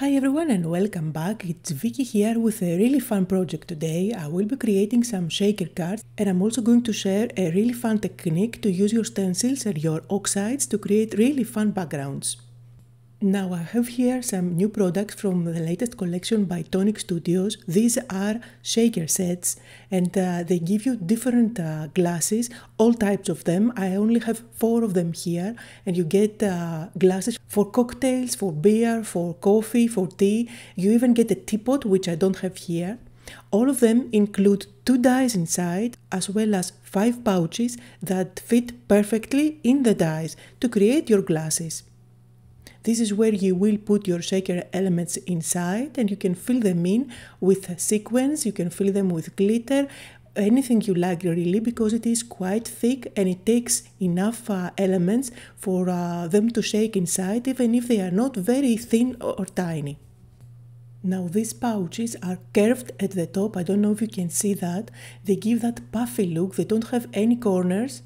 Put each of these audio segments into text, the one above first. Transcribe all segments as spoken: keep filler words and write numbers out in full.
Hi everyone and welcome back. It's Vicky here with a really fun project today. I will be creating some shaker cards and I'm also going to share a really fun technique to use your stencils and your oxides to create really fun backgrounds. Now I have here some new products from the latest collection by Tonic Studios. These are shaker sets and uh, they give you different uh, glasses, all types of them. I only have four of them here and you get uh, glasses for cocktails, for beer, for coffee, for tea. You even get a teapot, which I don't have here. All of them include two dies inside as well as five pouches that fit perfectly in the dies to create your glasses. This is where you will put your shaker elements inside and you can fill them in with sequins, you can fill them with glitter, anything you like really, because it is quite thick and it takes enough uh, elements for uh, them to shake inside, even if they are not very thin or tiny. Now these pouches are curved at the top, I don't know if you can see that. They give that puffy look, they don't have any corners.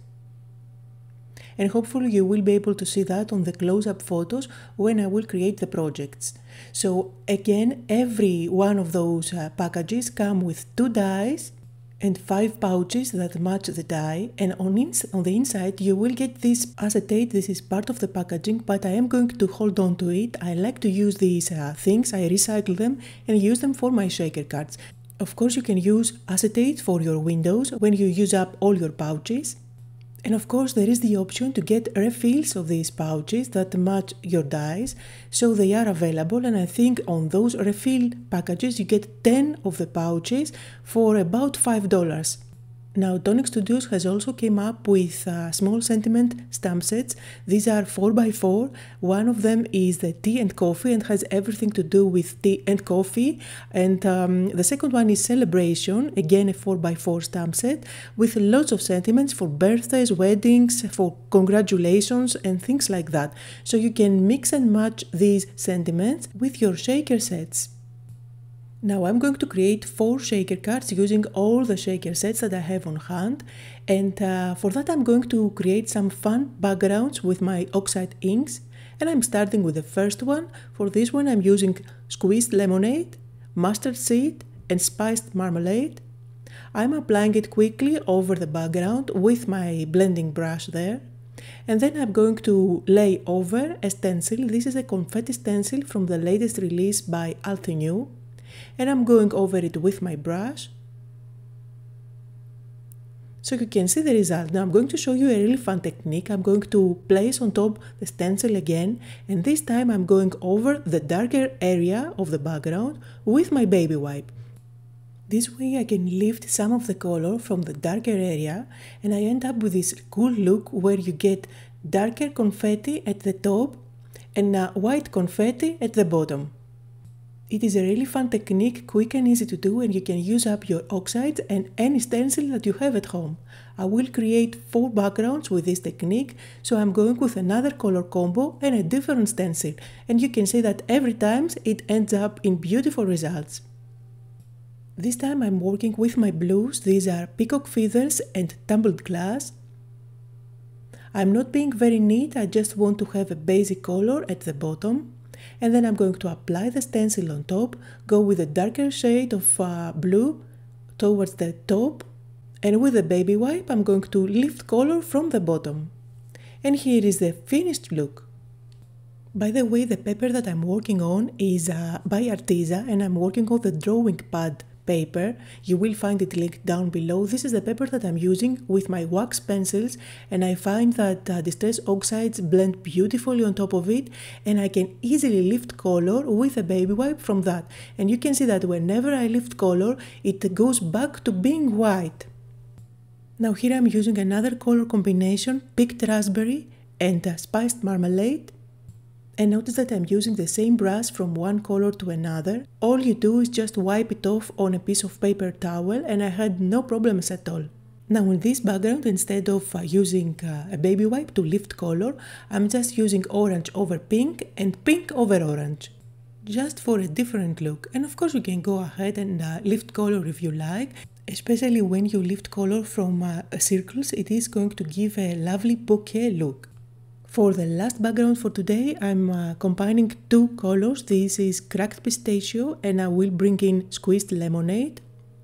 And hopefully you will be able to see that on the close-up photos when I will create the projects. So again, every one of those uh, packages come with two dies and five pouches that match the die, and on, ins on the inside you will get this acetate. This is part of the packaging, but I am going to hold on to it. I like to use these uh, things, I recycle them and use them for my shaker cards. Of course you can use acetate for your windows when you use up all your pouches. And of course there is the option to get refills of these pouches that match your dies, so they are available, and I think on those refill packages you get ten of the pouches for about five dollars. Now Tonic Studios has also came up with uh, small sentiment stamp sets. These are four by four. One of them is the tea and coffee and has everything to do with tea and coffee. And um, the second one is celebration, again a four by four stamp set with lots of sentiments for birthdays, weddings, for congratulations and things like that. So you can mix and match these sentiments with your shaker sets. Now I'm going to create four shaker cards using all the shaker sets that I have on hand, and uh, for that I'm going to create some fun backgrounds with my oxide inks, and I'm starting with the first one. For this one I'm using squeezed lemonade, mustard seed and spiced marmalade. I'm applying it quickly over the background with my blending brush there, and then I'm going to lay over a stencil. This is a confetti stencil from the latest release by Altenew. And I'm going over it with my brush, so you can see the result. Now I'm going to show you a really fun technique. I'm going to place on top the stencil again, and this time I'm going over the darker area of the background with my baby wipe. This way I can lift some of the color from the darker area, and I end up with this cool look where you get darker confetti at the top and uh, white confetti at the bottom. It is a really fun technique, quick and easy to do, and you can use up your oxides and any stencil that you have at home. I will create four backgrounds with this technique, so I'm going with another color combo and a different stencil, and you can see that every time it ends up in beautiful results. This time I'm working with my blues. These are peacock feathers and tumbled glass. I'm not being very neat, I just want to have a basic color at the bottom. And then I'm going to apply the stencil on top, go with a darker shade of uh, blue towards the top, and with the baby wipe I'm going to lift color from the bottom. And here is the finished look. By the way, the paper that I'm working on is uh, by Arteza, and I'm working on the drawing pad paper. You will find it linked down below. This is the paper that I'm using with my wax pencils, and I find that uh, Distress Oxides blend beautifully on top of it, and I can easily lift color with a baby wipe from that. And you can see that whenever I lift color, it goes back to being white. Now here I'm using another color combination, picked raspberry and uh, spiced marmalade. And notice that I'm using the same brush from one color to another. All you do is just wipe it off on a piece of paper towel, and I had no problems at all. Now in this background, instead of uh, using uh, a baby wipe to lift color, I'm just using orange over pink and pink over orange, just for a different look. And of course you can go ahead and uh, lift color if you like, especially when you lift color from uh, circles. It is going to give a lovely bouquet look. For the last background for today, I'm uh, combining two colors. This is cracked pistachio and I will bring in squeezed lemonade.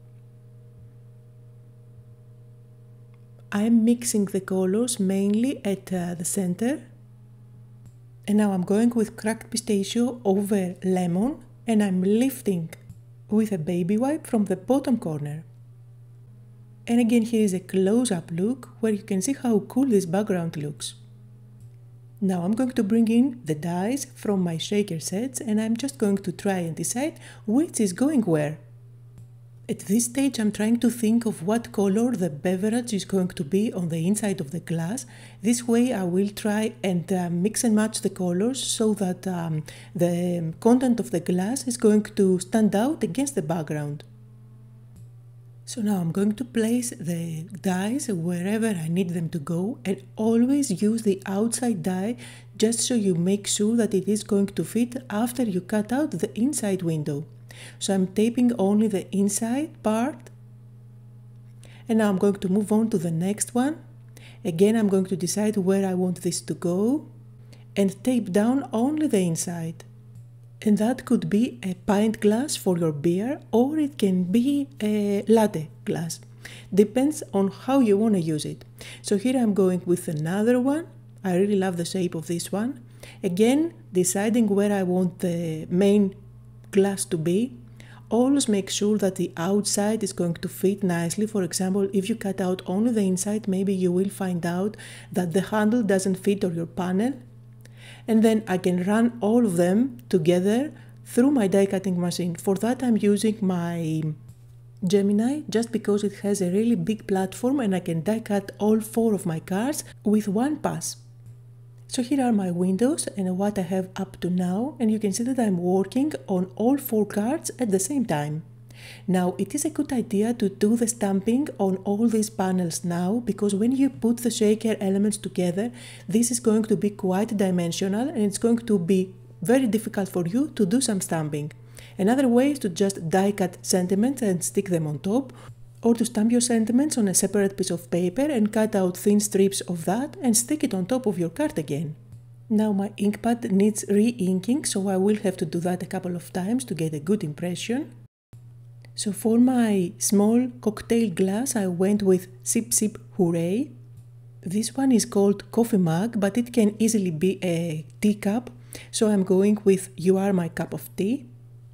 I'm mixing the colors mainly at uh, the center. And now I'm going with cracked pistachio over lemon and I'm lifting with a baby wipe from the bottom corner. And again, here is a close-up look where you can see how cool this background looks. Now I'm going to bring in the dyes from my shaker sets and I'm just going to try and decide which is going where. At this stage I'm trying to think of what color the beverage is going to be on the inside of the glass. This way I will try and uh, mix and match the colors so that um, the content of the glass is going to stand out against the background. So now I'm going to place the dyes wherever I need them to go and always use the outside dye just so you make sure that it is going to fit after you cut out the inside window. So I'm taping only the inside part and now I'm going to move on to the next one. Again I'm going to decide where I want this to go and tape down only the inside. And that could be a pint glass for your beer or it can be a latte glass. Depends on how you want to use it. So here I'm going with another one. I really love the shape of this one. Again, deciding where I want the main glass to be. Always make sure that the outside is going to fit nicely. For example, if you cut out only the inside, maybe you will find out that the handle doesn't fit on your panel. And then I can run all of them together through my die cutting machine. For that I'm using my Gemini just because it has a really big platform and I can die cut all four of my cards with one pass. So here are my windows and what I have up to now, and you can see that I'm working on all four cards at the same time. Now it is a good idea to do the stamping on all these panels now, because when you put the shaker elements together, this is going to be quite dimensional and it's going to be very difficult for you to do some stamping. Another way is to just die cut sentiments and stick them on top, or to stamp your sentiments on a separate piece of paper and cut out thin strips of that and stick it on top of your card again. Now my ink pad needs re-inking, so I will have to do that a couple of times to get a good impression. So for my small cocktail glass I went with Sip Sip Hooray. This one is called coffee mug, but it can easily be a teacup, so I'm going with You Are My Cup of Tea.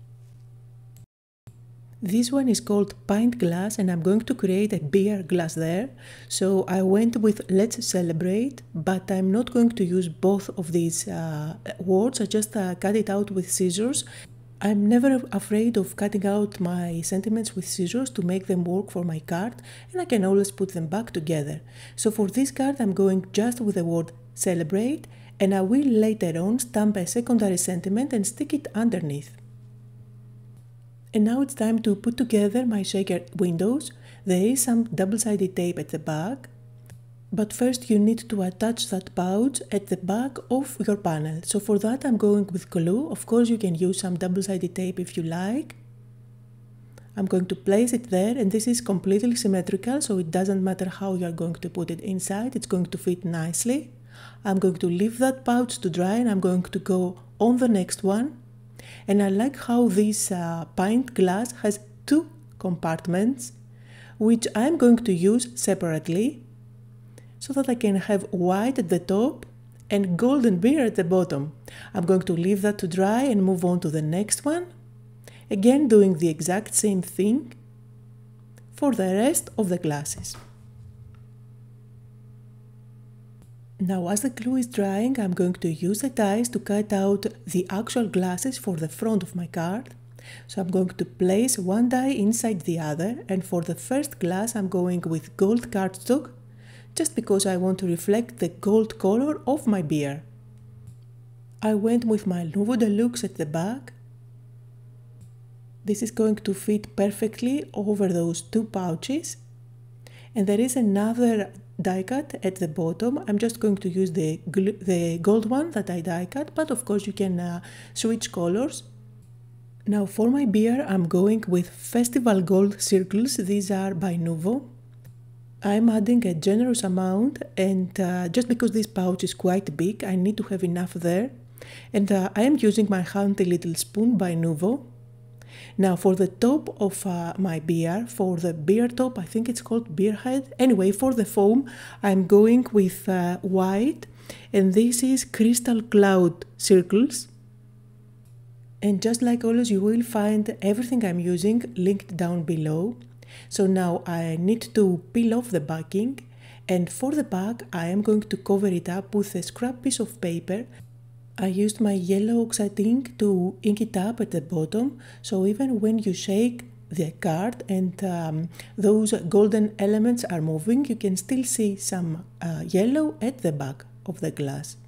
This one is called pint glass and I'm going to create a beer glass there. So I went with Let's Celebrate, but I'm not going to use both of these uh, words. I just uh, cut it out with scissors. I'm never afraid of cutting out my sentiments with scissors to make them work for my card, and I can always put them back together. So for this card I'm going just with the word Celebrate, and I will later on stamp a secondary sentiment and stick it underneath. And now it's time to put together my shaker windows. There is some double-sided tape at the back, but first you need to attach that pouch at the back of your panel. So for that I'm going with glue. Of course you can use some double-sided tape if you like. I'm going to place it there, and this is completely symmetrical, so it doesn't matter how you are going to put it inside, it's going to fit nicely. I'm going to leave that pouch to dry and I'm going to go on the next one. And I like how this uh, pint glass has two compartments, which I'm going to use separately, so that I can have white at the top and golden beer at the bottom. I'm going to leave that to dry and move on to the next one. Again, doing the exact same thing for the rest of the glasses. Now as the glue is drying, I'm going to use the dies to cut out the actual glasses for the front of my card. So I'm going to place one die inside the other, and for the first glass I'm going with gold cardstock, just because I want to reflect the gold color of my beer. I went with my Nuvo Deluxe at the back. This is going to fit perfectly over those two pouches. And there is another die cut at the bottom. I'm just going to use the, the gold one that I die cut, but of course you can uh, switch colors. Now for my beer I'm going with Festival Gold circles. These are by Nuvo. I'm adding a generous amount, and uh, just because this pouch is quite big, I need to have enough there. And uh, I am using my handy little spoon by Nuvo. Now for the top of uh, my beer, for the beer top, I think it's called beer head. Anyway, for the foam, I'm going with uh, white, and this is Crystal Cloud Circles. And just like always, you will find everything I'm using linked down below. So now I need to peel off the backing, and for the back I am going to cover it up with a scrap piece of paper. I used my yellow oxide ink to ink it up at the bottom, so even when you shake the card and um, those golden elements are moving, you can still see some uh, yellow at the back of the glass.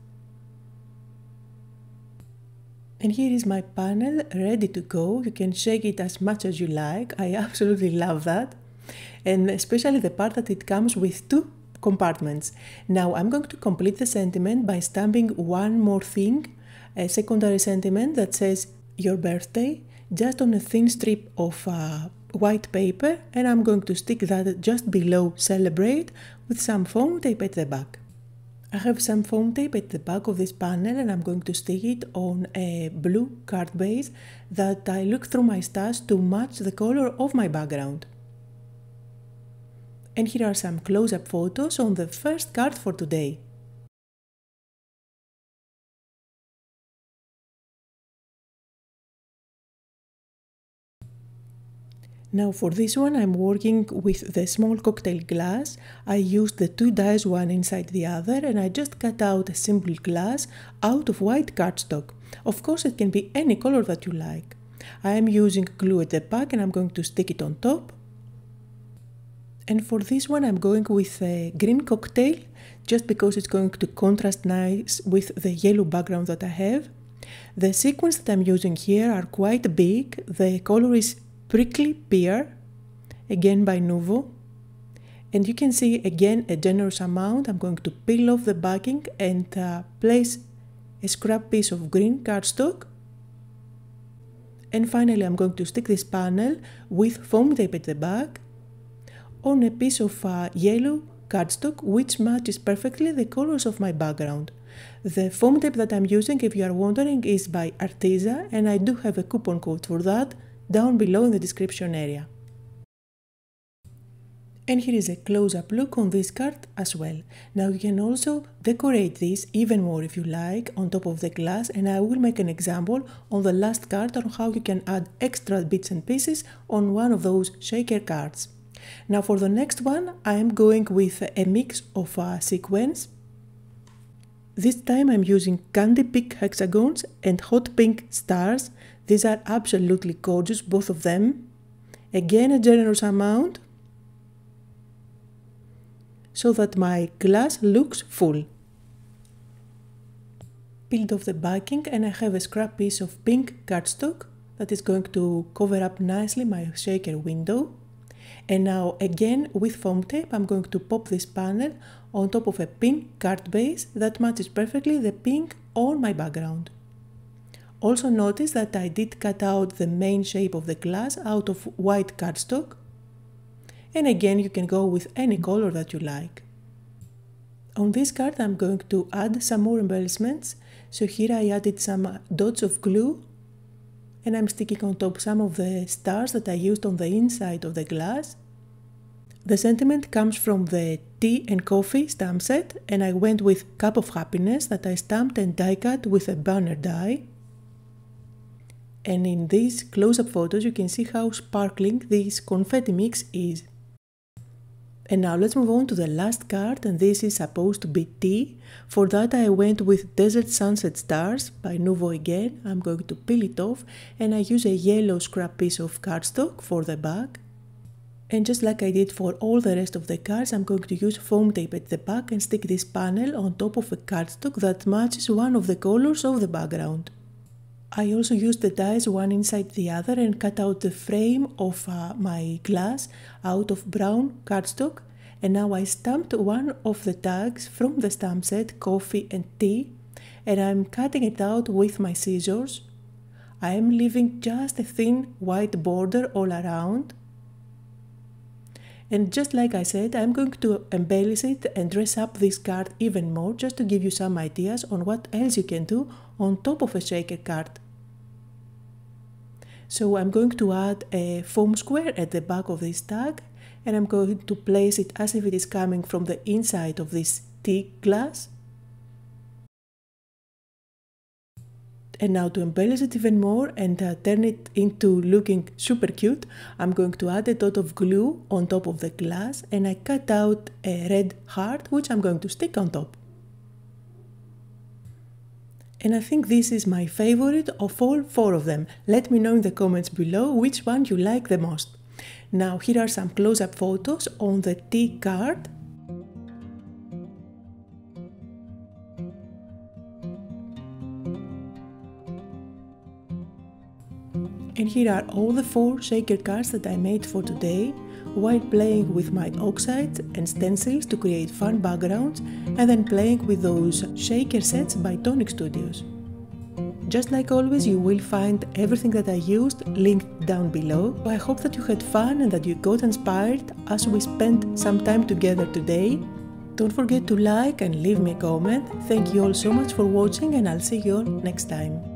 And here is my panel ready to go. You can shake it as much as you like. I absolutely love that. And especially the part that it comes with two compartments. Now I'm going to complete the sentiment by stamping one more thing, a secondary sentiment that says your birthday, just on a thin strip of uh, white paper, and I'm going to stick that just below celebrate with some foam tape at the back. I have some foam tape at the back of this panel, and I'm going to stick it on a blue card base that I looked through my stash to match the color of my background. And here are some close-up photos on the first card for today. Now for this one I'm working with the small cocktail glass. I used the two dies one inside the other, and I just cut out a simple glass out of white cardstock. Of course it can be any color that you like. I am using glue at the back and I'm going to stick it on top. And for this one I'm going with a green cocktail, just because it's going to contrast nice with the yellow background that I have. The sequins that I'm using here are quite big. The color is Prickly Pear, again by Nuvo. And you can see again a generous amount. I'm going to peel off the backing and uh, place a scrap piece of green cardstock. And finally I'm going to stick this panel with foam tape at the back on a piece of uh, yellow cardstock, which matches perfectly the colors of my background. The foam tape that I'm using, if you are wondering, is by Arteza, and I do have a coupon code for that down below in the description area. And here is a close-up look on this card as well. Now you can also decorate this even more if you like on top of the glass, and I will make an example on the last card on how you can add extra bits and pieces on one of those shaker cards. Now for the next one I am going with a mix of uh, sequins. This time I'm using Candy Pink hexagons and Hot Pink stars. These are absolutely gorgeous, both of them. Again a generous amount, so that my glass looks full. Peeled off the backing, and I have a scrap piece of pink cardstock that is going to cover up nicely my shaker window. And now again with foam tape I'm going to pop this panel on top of a pink card base that matches perfectly the pink on my background. Also notice that I did cut out the main shape of the glass out of white cardstock. And again you can go with any color that you like. On this card I'm going to add some more embellishments. So here I added some dots of glue, and I'm sticking on top some of the stars that I used on the inside of the glass. The sentiment comes from the tea and coffee stamp set, and I went with Cup of Happiness that I stamped and die cut with a banner die. And in these close-up photos you can see how sparkling this confetti mix is. And now let's move on to the last card, and this is supposed to be tea. For that I went with Desert Sunset Stars by Nuvo again. I'm going to peel it off, and I use a yellow scrap piece of cardstock for the back. And just like I did for all the rest of the cards, I'm going to use foam tape at the back and stick this panel on top of a cardstock that matches one of the colors of the background. I also used the dies one inside the other and cut out the frame of uh, my glass out of brown cardstock, and now I stamped one of the tags from the stamp set, coffee and tea, and I'm cutting it out with my scissors. I am leaving just a thin white border all around. And just like I said, I'm going to embellish it and dress up this card even more just to give you some ideas on what else you can do on top of a shaker card. So I'm going to add a foam square at the back of this tag, and I'm going to place it as if it is coming from the inside of this tea glass. And now to embellish it even more and uh, turn it into looking super cute, I'm going to add a dot of glue on top of the glass, and I cut out a red heart which I'm going to stick on top. And I think this is my favorite of all four of them. Let me know in the comments below which one you like the most. Now here are some close-up photos on the tea card. And here are all the four shaker cards that I made for today, while playing with my oxides and stencils to create fun backgrounds, and then playing with those shaker sets by Tonic Studios. Just like always, you will find everything that I used linked down below. I hope that you had fun and that you got inspired as we spent some time together today. Don't forget to like and leave me a comment. Thank you all so much for watching, and I'll see you all next time.